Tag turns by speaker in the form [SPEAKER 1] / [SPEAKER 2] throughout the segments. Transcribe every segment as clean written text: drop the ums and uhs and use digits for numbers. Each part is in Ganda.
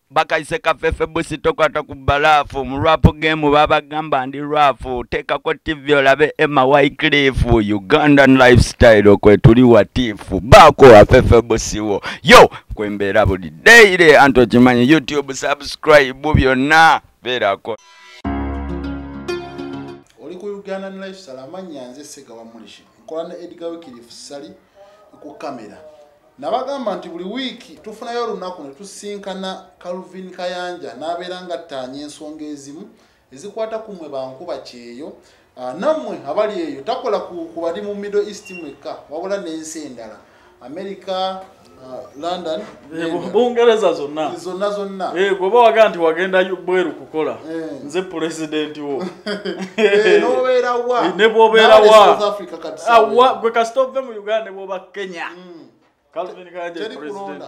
[SPEAKER 1] Bakaise kafefe busi tokwata ku balafu mu rap game babagamba ndi rafu tekako TV olabe Emma Wycliffe Ugandan lifestyle okwe tuli watifu bako afefe busi wo yo kwembera buli daily anto chimanyi YouTube subscribe byonna berako
[SPEAKER 2] oli ku Ugandan lifestyle amanya nze Sega wa Mulishi nkola ne Edgar Wycliffe Sali ku kamera nabagamba nti buli wiki tufunayo olunaku ne tusinkana Calvin Kayanja naberanga ttanya ensonga ezimu ezikwata ku mwe bankuba kyeyo namwe abali eyo takola ku bali mu Middle East mweka wabula n'ensi endala America London
[SPEAKER 3] Bungereza zonna goba waga nti wagenda bweru kukola nze president wo
[SPEAKER 2] nobera wa
[SPEAKER 3] ne bobera wa South Africa kadisa gwe ka stop mu Uganda ne boba Kenya Calvin Kayanja president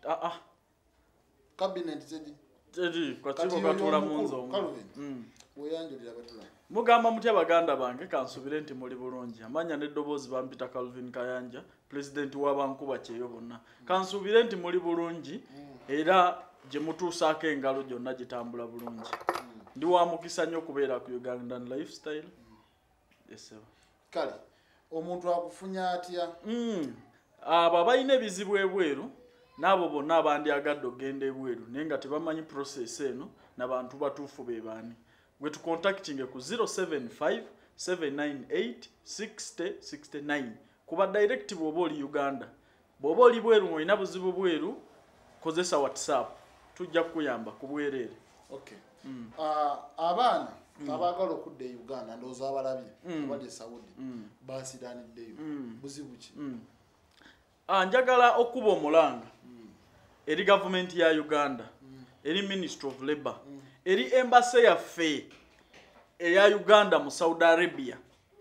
[SPEAKER 2] cabinet
[SPEAKER 3] tedi kwa tibo katula munzo
[SPEAKER 2] Calvin weyanjulira batula
[SPEAKER 3] mugamba mutya baganda bange kansubire nti muli bulungi amanya ne dobozi bampita Calvin Kayanja president wa bankuba kyeyo bonna kansubire nti muli bulungi era je mutuusako engalo gyonna gitambula bulungi ndi wa mukisa nnyo kubeera ku Ugandan lifestyle yes
[SPEAKER 2] kale omuntu akufunya atya
[SPEAKER 3] aba bayina ebizibu ebweru nabo bonna abandi agadde ogenda ebweru naye nga tebamanyi process eno n'abantu batuufu be baani gwe tucontactinge ku 075 798 6069 kuba direct bw'oba oli Uganda bw'oba oli bweru olina buzibu bweru kozesa WhatsApp tujja kukuyamba ku bwereere
[SPEAKER 2] okay abaana abagala okudda e Uganda ndowooza abalabye abali Saudi basidaniddeyo buzibu ki
[SPEAKER 3] njagala okuba omulanga eri government ya Uganda eri Ministry of Labor eri embassy yaffe eya Uganda mu Saudi Arabia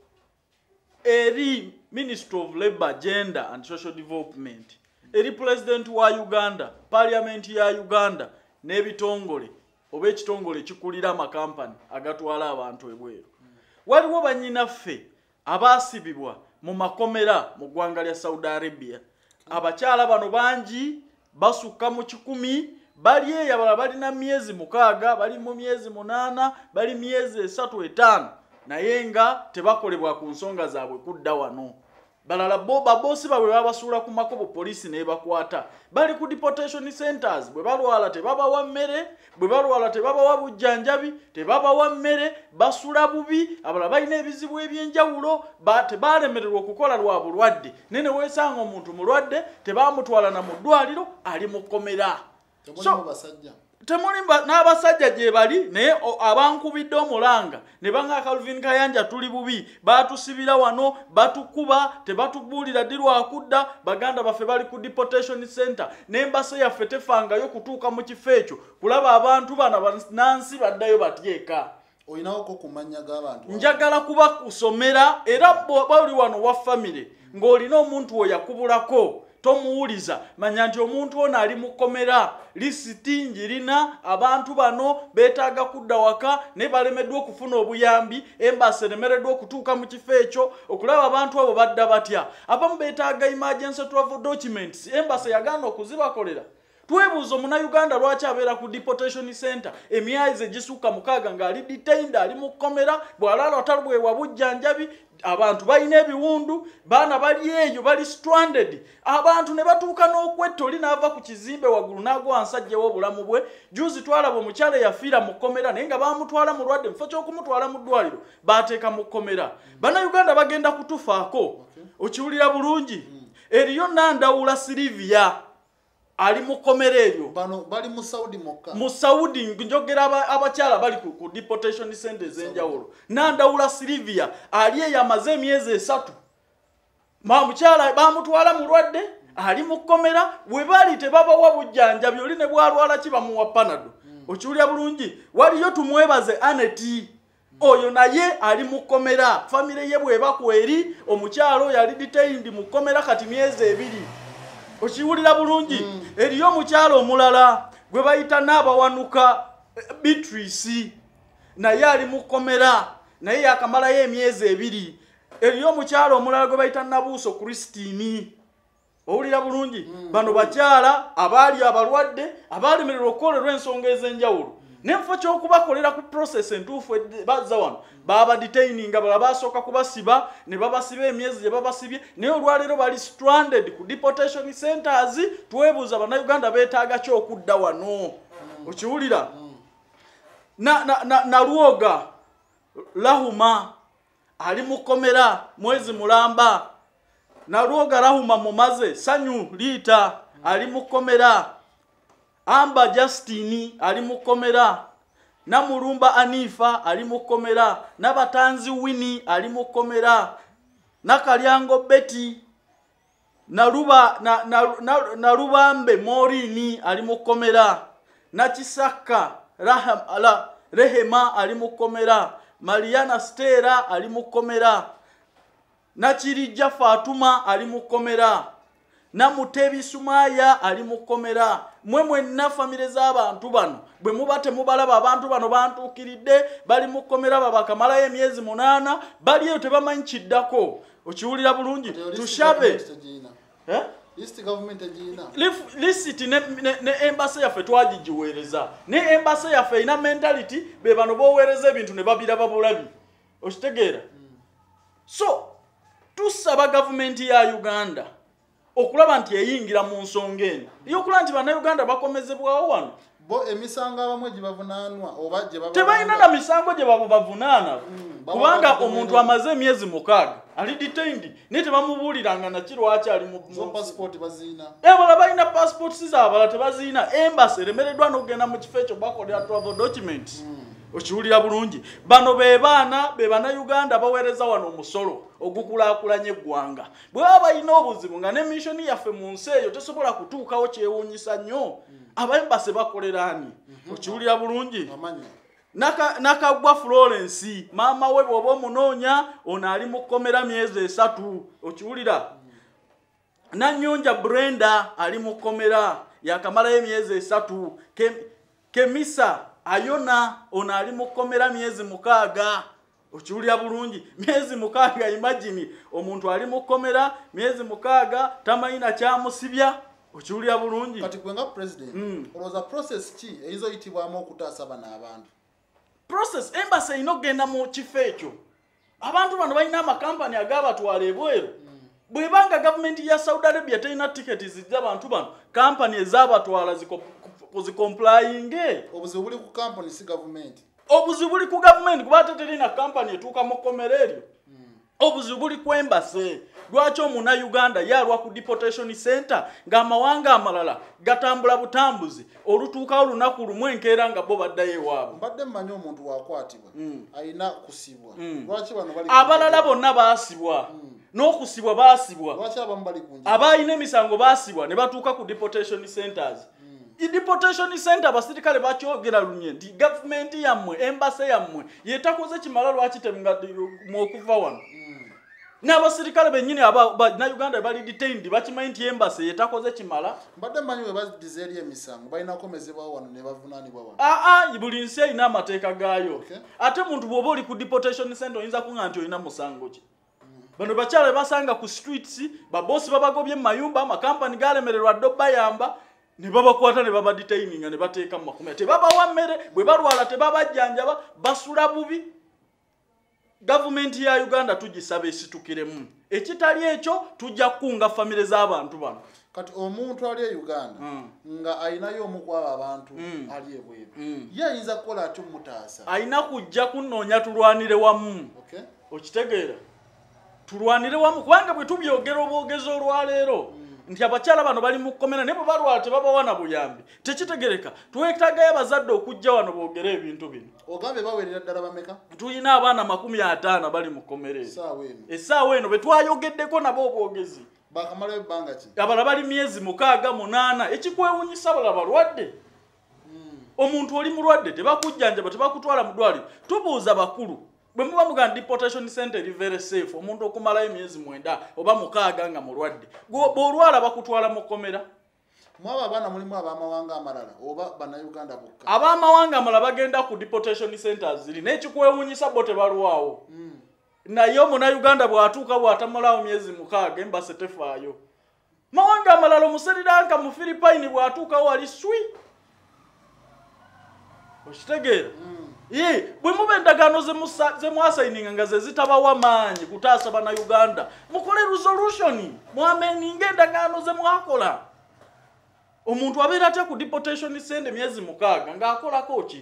[SPEAKER 3] eri Ministry of Labor Gender and Social Development eri President wa Uganda Parliament ya Uganda n'ebitongole oba ekitongole kikulira amakampani agatwala abantu ebweru waliwo banyinaffe abaasibibwa mu makomera mu ggwanga lya Saudi Arabia abakyala bano bangi basukka mu 10 bali eyabala balina myezi 6 bali mu myezi 8 bali myezi 3-5 naye nga tebakolebwa ku nsonga zaabwe kudda wano balala babosi babwe babasuula ku makobo polisi ne bakwata bali ku deportation centers bwe balwala tebabawa mmere bwe balwala tebabawa bujjanjabi tebabawa mmere basula bubi abala balina ebizibu ebyenjawulo tebalemererwa okukola lwa bulwadde nene weesanga omuntu mulwadde tebamutwala na mu ddwaliro ali mu kkomera temulimba n'abasajja gye bali naye abankubidde omulanga ne banga Calvin Kayanja tuli bubi batusibira wano batukuba tebatubuulira dirwa kudda baganda baffe bali ku deportation center n'embase yaffe tefangayo kutuuka mu kifo ekyo kulaba abantu bana nansi baddayo batyeka
[SPEAKER 2] oyinawo ko kumanya g'abantu
[SPEAKER 3] njagala kuba kusomera era bali wano wa family ng'olina omuntu we yakubulako tomuuliza manya nti omuntu ono ali mu kkomera lisiti njirina abantu bano beetaaga kudda waka ne balemeddwa okufuna obuyambi embassy eremereddwa okutuuka mu kifo ekyo okulaba abantu abo badda batya abamu beetaaga emergency travel documents embassy yagaana okuzibakolera twebuuza Omunayuganda lwaki abeera ku deportation center emyezi egisukka 6 ng'ali detained ali mu kkomera bw'alala talwewa bujjanjabi abantu balina ebiwundu baana bali eyo bali stranded abantu ne batuuka n'okwetta oli n'ava ku kizimbe waggulu n'agwa nsajja w'obulamu bwe juzi twalaba omukyala yafiira mu kkomera naye nga bamutwala mulwadde mufo ky'okumutwala mu ddwaliro baateeka mu kkomera Bannayuganda bagenda kutufaako okiwulira bulungi eriyo Nandawula Silivia ali mu kkomera eryo
[SPEAKER 2] bano bali mu Saudi mokka
[SPEAKER 3] mu Saudi njogera abakyala bali ku deportation centers enjawulo Nandawula Silivia ali eyamaze emyezi 3 mukyala bamutwala mulwadde ali mu kkomera we bali tebabawa bujjanjabi oli ne bwalwala kibamuwa panado okiwulira bulungi waliyo tumwebaze Aneti oyo naye ali mu kkomera family ye bwe bakweri omukyalo yali detained mu kkomera kati myezi 2 okiwulira bulungi eriyo omukyalo omulala gwe bayita Naabawanuka Beatrice naye ali mu kkomera naye yakamalayo emyezi 2 eriyo omukyalo omulala gwe bayita Nabuuso Christine owulira bulungi bano bakyala abaali abalwadde abalemererwa okukolerwa ensonga ez'enjawulo n'enfo ky'okubakolera ku process entuufu bazza wano baba detaining bala basooka kubasiba ne babasiba emyezi gye babasibye naye olwaleero bali stranded ku deportation centers twebuuza bannayuganda beetaaga ki okudda wano okiwulira na Luoga Lahuma ali mukomera mwezi mulamba na Luoga Lahuma mumaze Sanyu Lita ali mukomera Amba Justini ali mukomera na Mulumba Anifa ali mukomera na Batanzi Winnie ali mukomera na Kalyango Betty na Lubambe Morini ali mukomera na Chisaka Rehema ali mukomera Mariana Stera ali mukomera na Chirijja Fatuma ali mukomera na Mutebi Sumaya ali mukomera mwemwe na famile z'abantu bano bwe mubate mubalaba abantu bano bantuukiridde bali mukomera babakamala emyezi 8 baliyo tebamanyi kiddako okiwulira bulungi tushabe
[SPEAKER 2] East government agina.
[SPEAKER 3] List ne embassy yaffe twagijiweereza. Ne embassy yaffe ina mentality be bano boweereza ebintu ne babira babulabi. Okitegeera. So tusaba government ya Uganda okulaba nti eyingira mu nsonga eno. Yokulaba nti bana Uganda bakomezebwawo wano.
[SPEAKER 2] Bo emisango abamwe gibavunanwa oba gye baba.
[SPEAKER 3] Tebayina na misango gye bavunana. Kubanga omuntu amaze emyezi 6 ali detained ne tebamubuliranga na kirwaki ali mu
[SPEAKER 2] passport bazina.
[SPEAKER 3] Bala balina passport siza bala tebazina embassy remeredwa n'ogenda mu kifo ekyo bakolera travel documents. Okiwulira bulungi bano be baana Uganda baweereza wano omusolo ogukulaakulanye eggwanga bwe baba ina obuzibu nga ne mission yaffe mu nsi eyo tesobola kutuukawo kyewuunyisa nnyo abaembase bakoleraani okiwulira bulungi nakagwa Florence maama we bw'oba omunoonya ono ali mukomera myezi 3 okiwulira Nanyonja Brenda ali mukomera yakamala emyezi 3 Kemisa Ayona ono ali mukomera myezi 6 okiwulira bulungi myezi 6 imagine omuntu ali mukomera myezi 6 tamayina kyamusibya okiwulira bulungi
[SPEAKER 2] kati gwenga president oloza process ki eyizoyitibwamu okutaasa bana abantu
[SPEAKER 3] process embassy inogenda mu kifo ekyo abantu bano balina amakampani agabatwala ebweru bwebanga government ya Saudi Arabia teyina tickets zijja abantu bano company ezabatwala complying
[SPEAKER 2] obuzibu buli ku company si government
[SPEAKER 3] obuzibu buli ku government kuba teterina company etuuka mu komereryo obuzibu buli ku embassy lwaki omuna Uganda yalwa ku deportation center ng'amawanga amalala gatambula butambuzi olutuukawo lunaku lumu enkeera nga bo baddayo ewaabwe
[SPEAKER 2] mbadde mmanyi omuntu wakwatibwa ayina kusibwa lwaki bano bali
[SPEAKER 3] abalala bonna baasibwa n'okusibwa baasibwa
[SPEAKER 2] lwaki abamu bali kunji
[SPEAKER 3] abayina emisango baasibwa ne batuuka ku deportation centers deportation center basirikale bakyogera lunye nti government yammwe embassy yammwe yetakoze kimala lwaki mu okuva wano n'abasirikale bennyini na Uganda bali detained bakimanyi nti embassy yetakoze kimala
[SPEAKER 2] mbadde mmanyi we bazizeri emisango balina komezebwawo wano ne bavunaanibwa wano
[SPEAKER 3] buli nsi erina amateeka gaayo ate muntu bw'oba oli ku deportation center oyinza kuŋŋa nti olina musango ki bano bakyala basanga ku streets babosi babagobye mu mayumba amakampani galemererwa ddo bayamba ne babakwata ne baba detaining ne bateeka mu makomera tebabawa mmere bwe balwala tebabajjanjaba basula bubi government ya Uganda tugisaba esitukiremu ekitali ekyo tujja kunga famile z'abantu bano
[SPEAKER 2] kati omuntu ali e Uganda nga ayinayo omukwaba abantu ali ebweru ye ayinza kukola ati mutaasa
[SPEAKER 3] ayina kujja kunoonya tulwanire wamu okitegeera tulwanire wamu kubanga bwe tubyogera obwogezi olwaleero nti abakyala bano bali mu kkomera ne bwe balwala tebabawana buyambi tekitegereka twetagayo abazadde okujja wano boogere ebintu bino
[SPEAKER 2] ogambe bawerera ddala bameka
[SPEAKER 3] tulina abaana 50 bali mu kkomera essaawa eno bwe twayogeddeko nabo obwogezi
[SPEAKER 2] bakamala ebbanga ki
[SPEAKER 3] abala bali myezi 6-8 ekikwewunyisa bala balwadde omuntu oli mulwadde tebakujjanjaba tebakutwala mu ddwaliro tubuuza bakulu bwe muba muganda deportation center eri very safe omuntu okumalayo emyezi 9 oba 6 nga mulwadde bw'olwala bakutwala mu kkomera
[SPEAKER 2] mwaba abaana mulimu ab'amawanga amalala oba bannayuganda bokka
[SPEAKER 3] ab'amawanga amalala bagenda ku deportation centers ziri n'ekikwewuunyisa bo tebalwawo naye omunnayuganda bw'atuuka bw'atamalawo myezi 6 embase tefaayo mawanga amalala mu Sri Lanka mu Philippines bwatuukawo wali swi okitegeera bwe mube endagaano ze mwasayininga nga ze zitabawa maanyi kutaasa bannayuganda mukole resolution mwameninga endagaano ze mwakola omuntu abeera atya ku deportation sende myezi 6 ng'akolako ki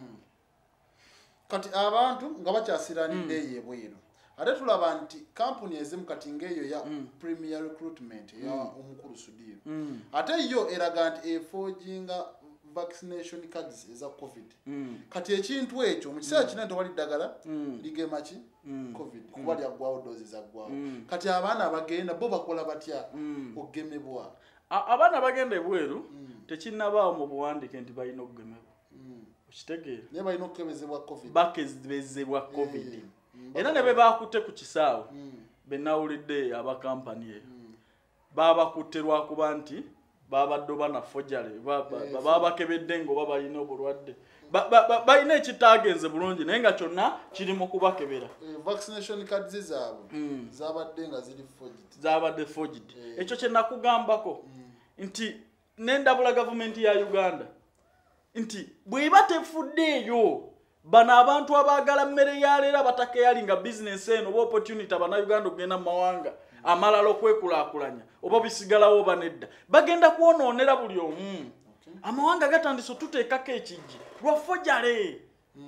[SPEAKER 2] kati abantu nga bakyasiranidde ebweru ate tulaba nti kampuni ezimu kati ng'eyo ya premier recruitment ya omukulu Sudiru ate yo eraga nti efoginga vaccination cards eza covid kati ekintu ekyo mu kiseera kinene tewali ddagala ligema ki covid kuba lyaggwawo dozi zaggwawo kati abaana bagenda bo bakola batya okugemebwa
[SPEAKER 3] abaana bagenda ebweru tekinnabaawo mu buwandiike nti balina okugemebwa okitegeera
[SPEAKER 2] naye balina okukebezebwa covid
[SPEAKER 3] bakebezebwa covid era ne be baakutte ku kisaawe be nawulidde abakampani eyo baabakutte lwakuba nti babadde banafojale babakebedde ng'oba balina obulwadde balina ekitaagenze bulungi naye nga kyonna kiri mu kubakebera
[SPEAKER 2] vaccination cards zaabwe zabadde nga
[SPEAKER 3] zabadde forged ekyo kye nakugambako nti n'endabula gavumenti ya Uganda nti bw'eba tefuddeeyo bano abantu abaagala mmere ya leero abatakeyalinga bizinesi eno oba opportunity abannayuganda okugenda mu mawanga amalala okwekulaakulanya oba bisigalawo oba nedda bagenda kwonoonera buli omu amawanga gatandise otuteekako ekijji lwafojale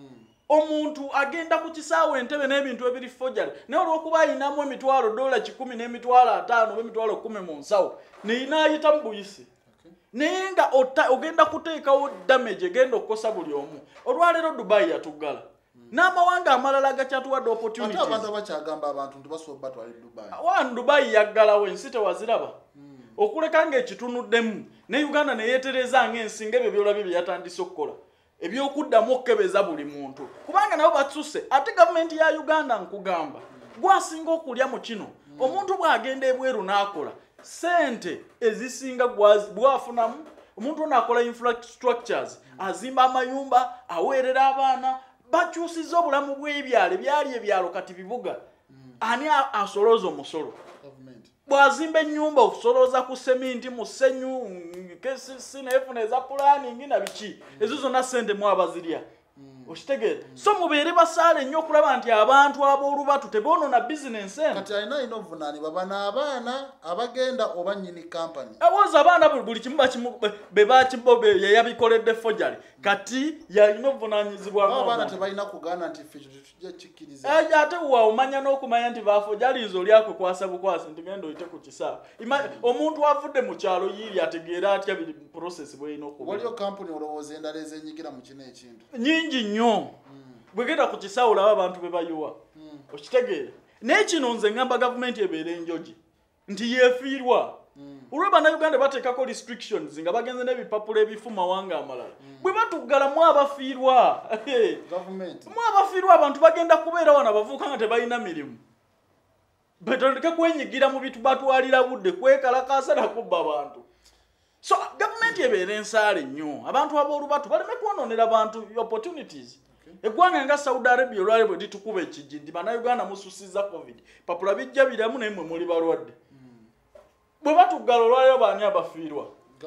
[SPEAKER 3] omuntu agenda ku kisaawe entebe n'ebintu ebiri fojale naye olw'okuba ayinamu emitwalo $10 n'emitwalo 5 oba emitwalo 10 mu nsawo neyinaayita mu buyisi naye nga ogenda kuteekawo damage egenda okukosa buli omu olwaleero Dubai yatuggala n'amawanga amalala gakyatuwadde opportunities
[SPEAKER 2] ate abantu abakyagamba abantu nti basobola batwala Dubai
[SPEAKER 3] wano Dubai yaggalawo ensi tewaziraba okuleka ng'ekitunuddemu ne Uganda ne yeetereza ng'ensinga ebyo byolabye bye yatandise okukola ebyokuddamu okukebeza buli muntu kubanga nabo basuse ate gavumenti ya Uganda nkugamba gwasinga okulya mu kino omuntu bw'agenda ebweru n'akola sente ezisinga bwafunamu omuntu onakola infrastructures azimba amayumba aweerera abaana bakyusiza obulamu bw'ebyalo ebyali ebyalo kati bibuga ani asolooza omusolo bwazimba ennyumba osolooza ku seminti mu ssenyu sinefuna eza pulaningi na biki ezo zonna sente mwabazirya okitegeera so mubeere basaale nnyo okulaba nti abantu ab'olubatu teboonoona bizinensi eno
[SPEAKER 2] kati alina obuvunaanibwa bano abaana abagenda oba nnyini kampani
[SPEAKER 3] awooza abaana buli kimu yeyabikoledde fojale kati yalina obuvunaanyizibwa
[SPEAKER 2] abaana tebalina kugaana nti ffe tujja kikkiriza
[SPEAKER 3] ate waomanya n'okumanya nti bafojaliiza olyakwe kwasa bukwasi nti genda oyite ku kisaawe omuntu avudde mu kyalo yiiri ategeera atya biri process bw'erina okuba
[SPEAKER 2] waliyo kampuni olowooza endala ezenyigira mu kino ekintu
[SPEAKER 3] nyingi nnyo bwegenda ku kisaawe olaba abantu be bayiwa okitegeera naye kino nze ngamba gavumenti ebeera enjogi nti yeefiirwa olwo bannayuganda bateekako restrictions nga bagenze n'ebipapula ebifu mawanga amalala bwe batuggala mwabafiirwa mwabafiirwa abantu bagenda kubeera wano abavuuka nga tebalina mirimu betondeke kwenyigira mu bitu batwalira budde kwekalakaasa nakubba abantu so gavumenti ebeera ensaale nnyo abantu ab'olubatu baleme kwonoonera abantu opportunities eggwanga nga Saudi Arabia olwale bwe litukuba ekijji nti bannayuganda mususiza covid papula bijja biramu naye mmwe muli balwadde bwe batuggala olwaleero baani abafiirwa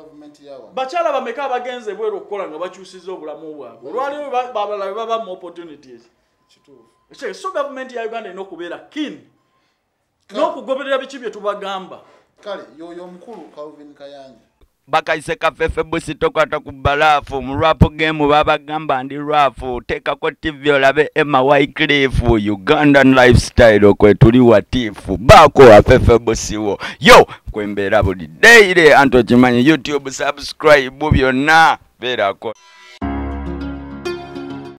[SPEAKER 3] bakyala bameka abagenze bweru okukola nga bakyusiza obulamu bwabwe olwaleero babalabe baba mu opportunities so gavumenti ya Uganda erina okubeera keen n'okugoberera biki bye tubagamba
[SPEAKER 2] kale yoyo omukulu Calvin Kayanja
[SPEAKER 1] bakayise kafefe busi tokwata ku balafu mu rap game babagamba ndi rafu tekako TV olabe Emma Wycliffe Ugandan lifestyle okwetuli watifu bako afefe busi wo yo kwembera buli daily anto chimanyi YouTube subscribe byonna berako